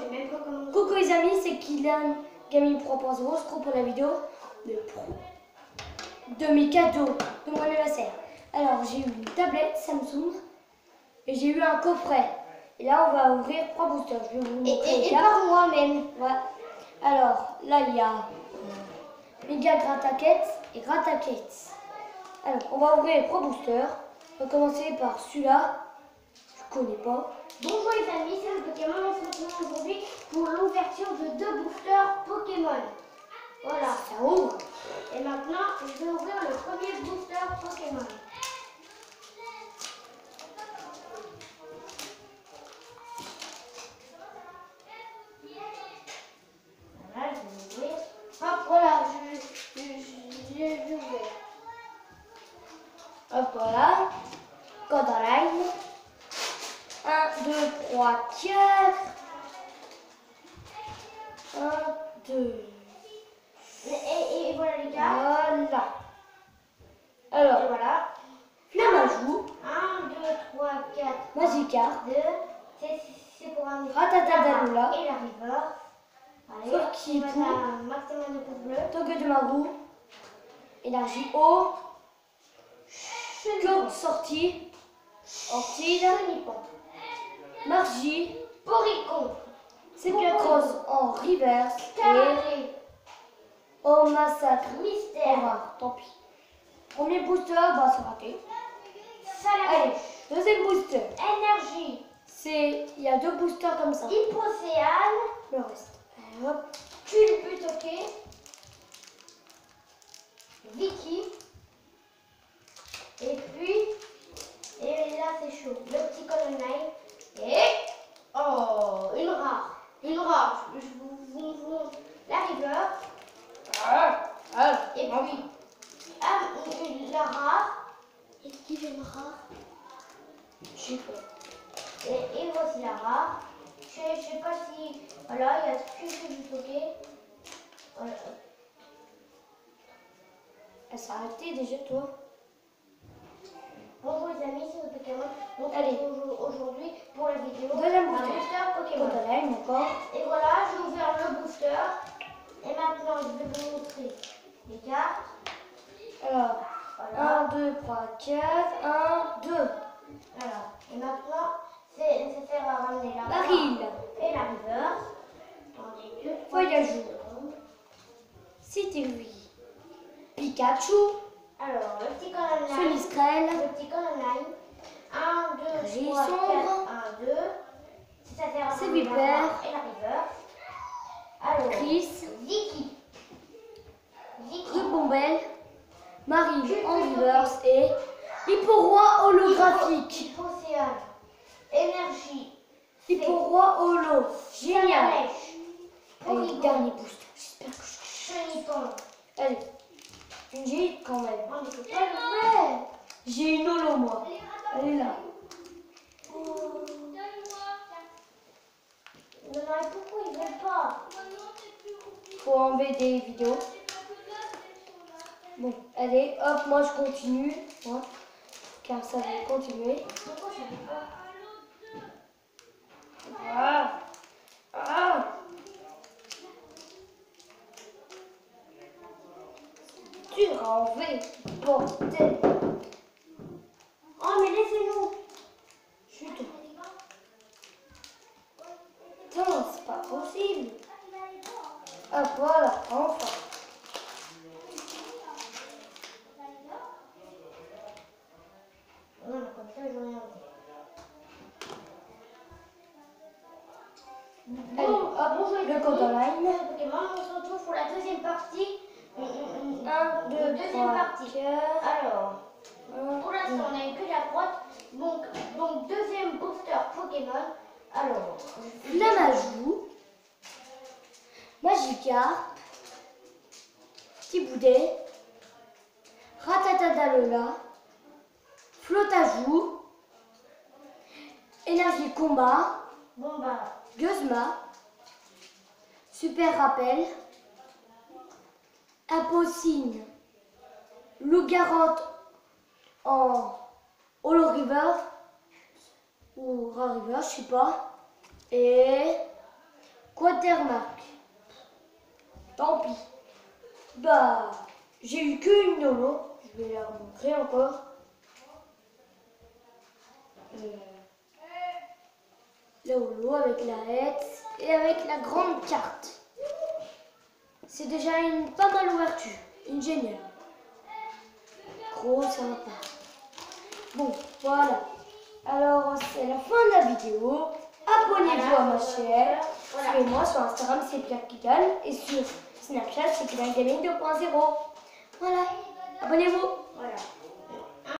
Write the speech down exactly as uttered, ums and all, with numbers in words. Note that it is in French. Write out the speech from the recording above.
sais même pas comment. Coucou les amis, c'est Kylian Gaming trois point zéro. Je trouve pour la vidéo de, de mes cadeaux de mon anniversaire. Alors j'ai eu une tablette Samsung et j'ai eu un coffret. Et là on va ouvrir trois boosters. Je vais vous Et, montrer et, les et cartes. par moi-même. Voilà. Alors là il y a Méga Grataquette et Grataquette. Alors on va ouvrir les trois boosters. On va commencer par celui-là. Je connais pas. Bonjour les amis, c'est le Pokémon. On se retrouve aujourd'hui pour l'ouverture de deux boosters Pokémon. Voilà. Ça ouvre. Et maintenant, je vais ouvrir le premier booster Pokémon. Voilà, je vais ouvrir. Hop, voilà, je, je, je, je vais ouvrir. Hop, voilà. Code en live. un, deux, trois, quatre. un, deux. Et, et, et voilà les gars. Voilà. Et Alors, voilà. Flamajou, un, deux, trois, quatre. Magikarp, deux. C'est pour un Ratatadalola, et la river. Allez, Forky on va Pou, mettre un maximum de pouces bleus. Togedemaru, Énergie eau, Code sortie, Ortide, Chenipan. Margie, Poricon. Sépia-Cross en reverse et Carré. au massacre. Au Mystère. revoir, tant pis. Premier booster, bah c'est raté. Allez, Salamèche. deuxième booster. Énergie. C'est, il y a deux boosters comme ça. Hypocéane. Le reste. Hop. Culbutoqué. Vicky. Et puis, et là c'est chaud. Le petit colonel. Et, oh, une rare. Une rare. Je vous, vous, vous- la river. Ah, ah, Et puis, ah, une- la rare. Est-ce qu'il y a une rare? je sais pas. Et, et voici la rare. Je ne sais pas si. Voilà, il y a que du toqué. Voilà. Elle s'est arrêtée déjà, toi. Bonjour les amis, c'est le Pokémon. Donc, Allez. au- aujourd'hui, pour la vidéo, Deuxième un booster. booster Pokémon. Code en live encore. Et voilà, j'ai ouvert le booster. Et maintenant, je vais vous montrer les cartes. Alors, Voilà. un, deux, trois, quatre, un, deux. Voilà. Et maintenant, c'est nécessaire à ramener la rare Baril, et la river. Attendez deux, trois Voyageur. secondes. Citrouille, Pikachu, Alors, le petit colonel. Feliskrel, Le petit colonel. un, deux, Régis trois, sombre. quatre, un, deux. Si ça sert à C'est ramener la Vipère. rare et la river. Alors, Chris, Vicky. Vicky. Rubombelle, Marie en reverse et Hipporoi holographique. Hypocéane. Énergie. Hipporoi holo. Génial. Salamèche. Allez, Porygon. dernier booster. J'espère que je... Chenipan. Allez, j'ai quand même. Oh, mais c'est pas vrai. J'ai une holo, moi. Elle est là. Oh. Non, mais pourquoi ils veulent pas? Faut enlever des vidéos. Bon, allez, hop, moi je continue. Moi, car ça va continuer. Pourquoi ça veut pas? Ah, ah. Dur à enlever, bordel. Oh, mais laissez-nous. Chut. Putain, c'est pas possible. Ah voilà, enfin. Non, mais comme ça, j'en ai envie. Allez, hop, le code online. Pokémon, on se retrouve pour la deuxième partie. un, deux, Deuxième trois, partie. quatre. Alors, un, pour l'instant, on n'a eu que la prote. Donc, donc, deuxième booster Pokémon. Alors, Flamajou, Magikarp, Tiboudet, Ratatadalola, Flotajou, Énergie Combat, bon bah, Guzma, Super Rappel, Apocine, Loup-Garant en Holo River ou Rare River, je sais pas, et Watermark. Tant pis. Bah, j'ai eu que une Holo. Je vais la remontrer encore. Euh, la Holo avec la Hetz et avec la grande carte. C'est déjà une pas mal ouverture. Une géniale. Gros sympa. Bon, voilà. Alors, c'est la fin de la vidéo. Abonnez-vous à ma chaîne. Voilà. Suivez-moi sur Instagram, c'est Pierre Kigan. Et sur Snapchat, c'est Kigan Gaming deux point zéro. Voilà. Abonnez-vous. Voilà.